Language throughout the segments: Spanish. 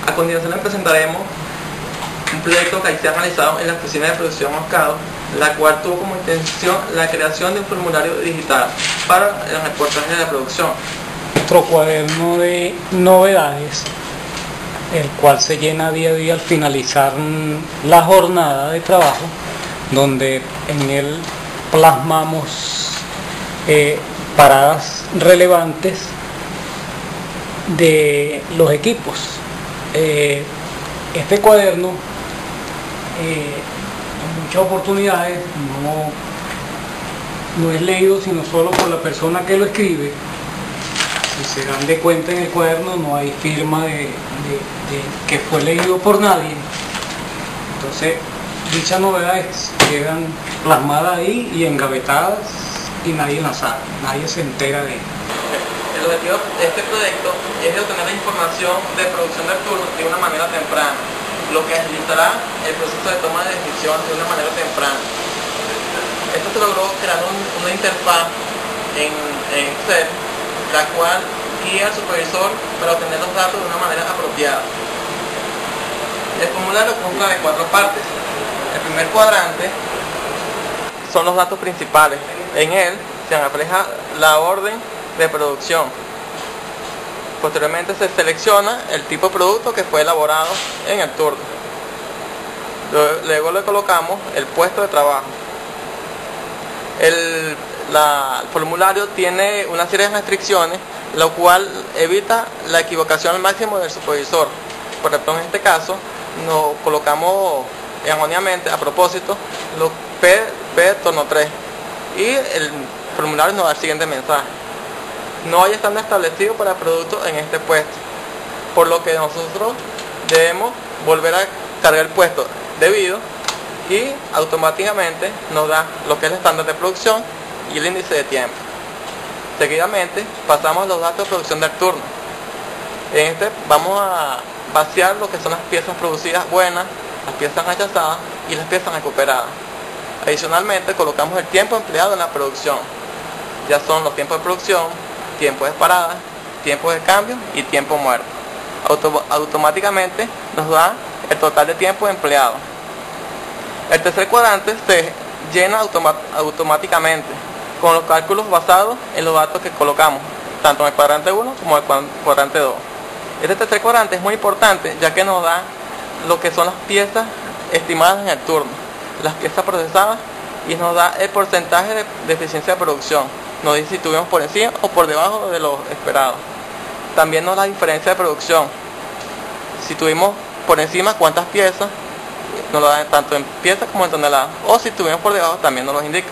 A continuación les presentaremos un proyecto que se ha realizado en la oficina de producción Oscado, la cual tuvo como intención la creación de un formulario digital para el reportaje de la producción. Nuestro cuaderno de novedades, el cual se llena día a día al finalizar la jornada de trabajo, donde en él plasmamos paradas relevantes de los equipos. Este cuaderno en muchas oportunidades no es leído sino solo por la persona que lo escribe. Si se dan de cuenta, en el cuaderno no hay firma de que fue leído por nadie. Entonces dichas novedades quedan plasmadas ahí y engavetadas y nadie las sabe, nadie se entera de ello. El objetivo de este proyecto es de obtener la información de producción del turno de una manera temprana, lo que agilizará el proceso de toma de decisión de una manera temprana. Esto se logró creando una interfaz en Excel, la cual guía al supervisor para obtener los datos de una manera apropiada. El formulario consta de 4 partes. El primer cuadrante son los datos principales. En él se refleja la orden de producción. Posteriormente se selecciona el tipo de producto que fue elaborado en el turno. Luego le colocamos el puesto de trabajo. El formulario tiene una serie de restricciones, lo cual evita la equivocación al máximo del supervisor. Por ejemplo, en este caso nos colocamos erróneamente, a propósito, los P tono 3, y el formulario nos da el siguiente mensaje: no hay estándar establecido para productos en este puesto, por lo que nosotros debemos volver a cargar el puesto debido, y automáticamente nos da lo que es el estándar de producción y el índice de tiempo. Seguidamente pasamos a los datos de producción del turno. En este vamos a vaciar lo que son las piezas producidas buenas, las piezas rechazadas y las piezas recuperadas. Adicionalmente colocamos el tiempo empleado en la producción. Ya son los tiempos de producción, tiempo de parada, tiempo de cambio y tiempo muerto. Automáticamente nos da el total de tiempo empleado. El tercer cuadrante se llena automáticamente con los cálculos basados en los datos que colocamos, tanto en el cuadrante 1 como en el cuadrante 2. Este tercer cuadrante es muy importante, ya que nos da lo que son las piezas estimadas en el turno, las piezas procesadas, y nos da el porcentaje de eficiencia de producción. Nos dice si tuvimos por encima o por debajo de lo esperado. También nos da la diferencia de producción. Si tuvimos por encima, cuántas piezas, nos lo da tanto en piezas como en toneladas. O si tuvimos por debajo, también nos lo indica.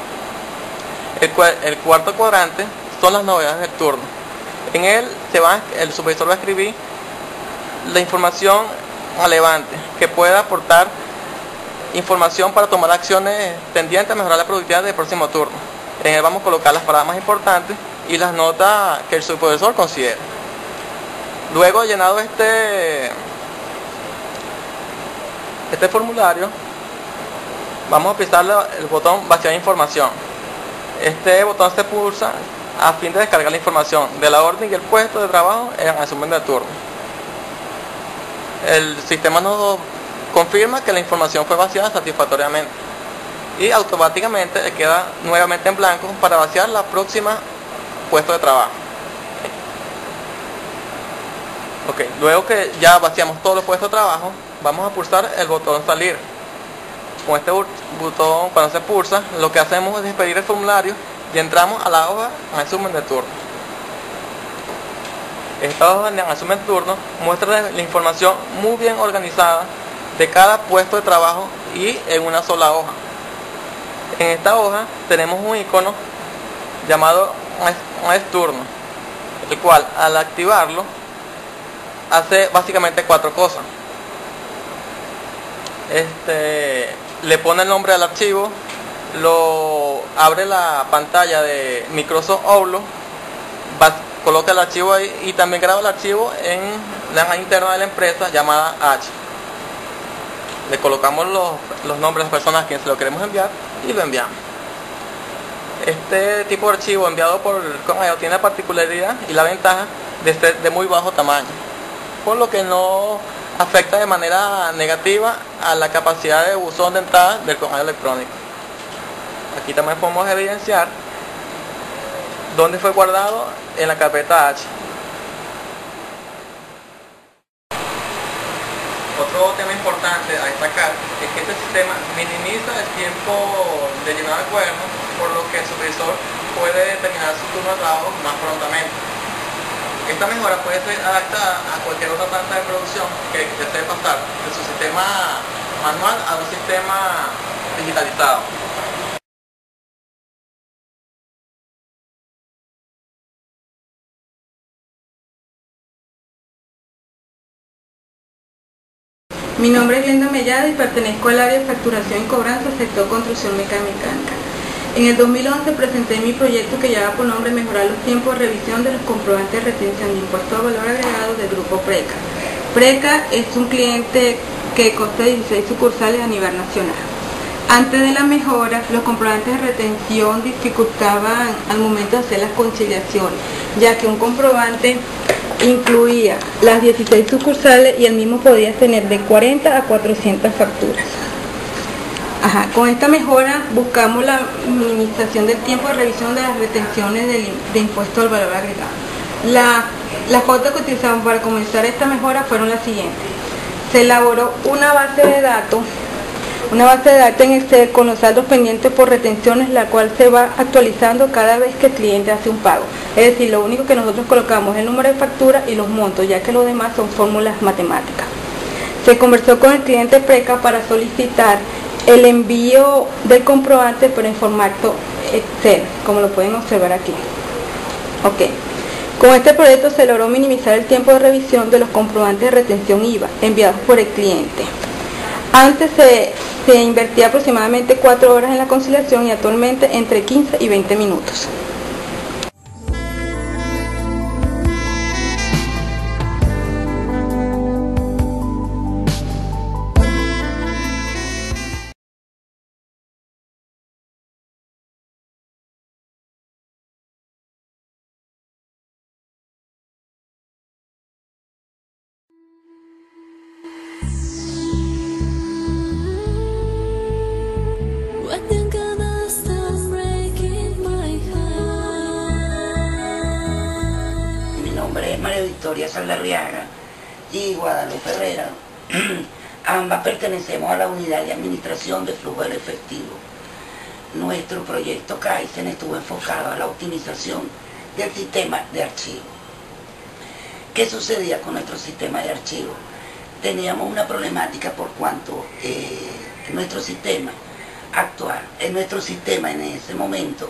El cuarto cuadrante son las novedades del turno. En él el supervisor va a escribir la información relevante que pueda aportar información para tomar acciones tendientes a mejorar la productividad del próximo turno. En él vamos a colocar las paradas más importantes y las notas que el supervisor considere. Luego, llenado este formulario, vamos a pisar el botón vaciar información. Este botón se pulsa a fin de descargar la información de la orden y el puesto de trabajo en el resumen del turno. El sistema nos confirma que la información fue vaciada satisfactoriamente y automáticamente queda nuevamente en blanco para vaciar la próxima puesto de trabajo. Luego que ya vaciamos todos los puestos de trabajo, vamos a pulsar el botón salir. Con este botón, cuando se pulsa, lo que hacemos es despedir el formulario y entramos a la hoja resumen de turno. Esta hoja de resumen de turno muestra la información muy bien organizada de cada puesto de trabajo y en una sola hoja. En esta hoja tenemos un icono llamado turno, el cual al activarlo hace básicamente 4 cosas. Le pone el nombre al archivo, abre la pantalla de Microsoft Outlook, coloca el archivo ahí y también graba el archivo en la red interna de la empresa llamada H. Le colocamos los nombres de las personas a quienes se lo queremos enviar y lo enviamos. Este tipo de archivo enviado por correo tiene la particularidad y la ventaja de ser de muy bajo tamaño. por lo que no afecta de manera negativa a la capacidad de buzón de entrada del correo electrónico. Aquí también podemos evidenciar dónde fue guardado en la carpeta H. Otro tema importante a destacar es que este sistema minimiza el tiempo de llenado del cuaderno, por lo que el supervisor puede terminar su turno de trabajo más prontamente. Esta mejora puede ser adaptada a cualquier otra planta de producción que desee pasar de su sistema manual a un sistema digitalizado. Mi nombre es Glenda Mellado y pertenezco al área de facturación y cobranza, sector construcción mecánica. En el 2011 presenté mi proyecto que lleva por nombre Mejorar los tiempos de revisión de los comprobantes de retención de impuesto a valor agregado del grupo Preca. Preca es un cliente que consta de 16 sucursales a nivel nacional. Antes de la mejora, los comprobantes de retención dificultaban al momento de hacer las conciliaciones, ya que un comprobante incluía las 16 sucursales y el mismo podía tener de 40 a 400 facturas. Con esta mejora buscamos la minimización del tiempo de revisión de las retenciones de impuesto al valor agregado. Las pautas que utilizamos para comenzar esta mejora fueron las siguientes. Se elaboró una base de datos en Excel con los saldos pendientes por retenciones, la cual se va actualizando cada vez que el cliente hace un pago. Es decir, lo único que nosotros colocamos es el número de factura y los montos, ya que lo demás son fórmulas matemáticas. Se conversó con el cliente Preca para solicitar el envío del comprobante, pero en formato Excel, como lo pueden observar aquí. Con este proyecto se logró minimizar el tiempo de revisión de los comprobantes de retención IVA enviados por el cliente. Antes se invertía aproximadamente 4 horas en la conciliación y actualmente entre 15 y 20 minutos. María Victoria Saldarriaga y Guadalupe Herrera. Ambas pertenecemos a la unidad de administración de flujo del efectivo. Nuestro proyecto Kaizen estuvo enfocado a la optimización del sistema de archivo. ¿Qué sucedía con nuestro sistema de archivo? Teníamos una problemática por cuanto nuestro sistema actual, nuestro sistema en ese momento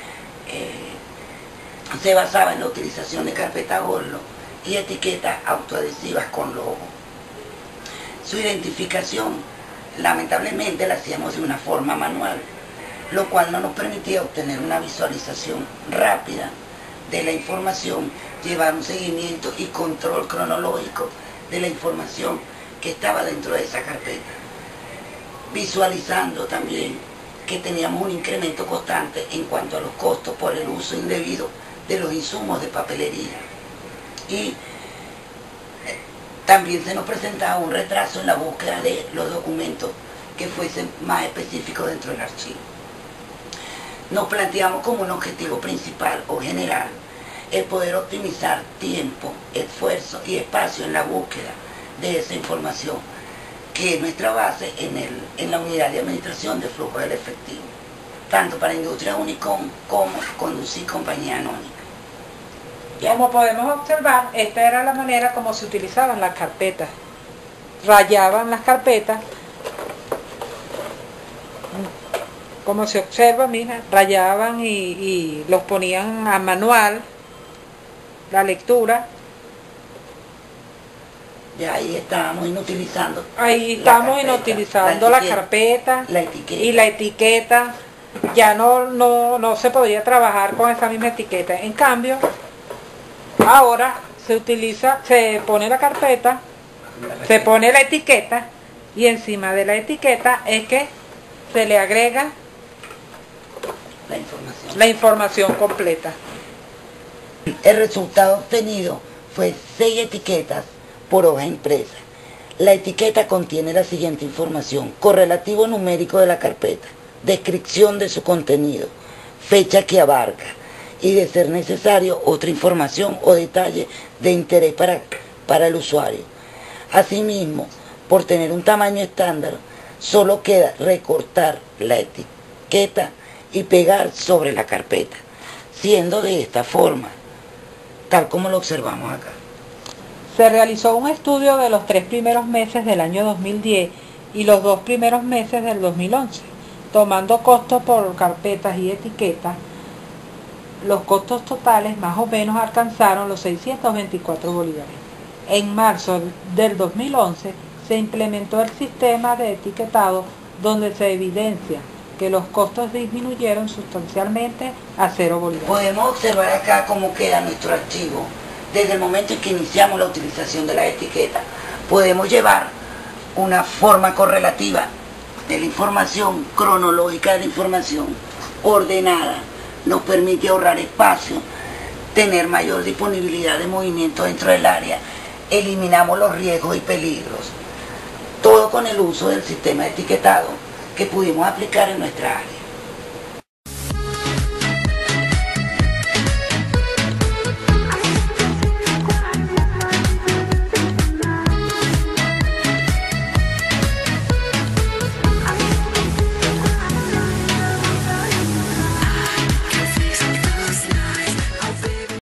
se basaba en la utilización de carpeta Gorlo y etiquetas autoadhesivas con logo. Su identificación, lamentablemente, la hacíamos de una forma manual, lo cual no nos permitía obtener una visualización rápida de la información, llevar un seguimiento y control cronológico de la información que estaba dentro de esa carpeta. Visualizando también que teníamos un incremento constante en cuanto a los costos por el uso indebido de los insumos de papelería. Y también se nos presentaba un retraso en la búsqueda de los documentos que fuesen más específicos dentro del archivo. Nos planteamos como un objetivo principal o general el poder optimizar tiempo, esfuerzo y espacio en la búsqueda de esa información, que es nuestra base en la unidad de administración de flujo del efectivo, tanto para Industria Unicom como Conduci Compañía Anónima. Como podemos observar, esta era la manera como se utilizaban las carpetas. Rayaban las carpetas, como se observa, mira, rayaban y los ponían a manual, la lectura. Y ahí estábamos inutilizando. Ahí estamos inutilizando la carpeta y la etiqueta. Ya no se podía trabajar con esa misma etiqueta. En cambio, ahora se pone la carpeta, se pone la etiqueta y encima de la etiqueta es que se le agrega la información completa. El resultado obtenido fue 6 etiquetas por hoja impresa. La etiqueta contiene la siguiente información: correlativo numérico de la carpeta, descripción de su contenido, fecha que abarca y, de ser necesario, otra información o detalle de interés para el usuario. Asimismo, por tener un tamaño estándar, solo queda recortar la etiqueta y pegar sobre la carpeta, siendo de esta forma, tal como lo observamos acá. Se realizó un estudio de los 3 primeros meses del año 2010 y los 2 primeros meses del 2011, tomando costos por carpetas y etiquetas. Los costos totales más o menos alcanzaron los 624 bolívares. En marzo del 2011 se implementó el sistema de etiquetado, donde se evidencia que los costos disminuyeron sustancialmente a 0 bolívares. Podemos observar acá cómo queda nuestro archivo. Desde el momento en que iniciamos la utilización de la etiqueta, podemos llevar una forma correlativa de la información, cronológica de la información, ordenada. Nos permite ahorrar espacio, tener mayor disponibilidad de movimiento dentro del área, eliminamos los riesgos y peligros. Todo con el uso del sistema de etiquetado que pudimos aplicar en nuestra área.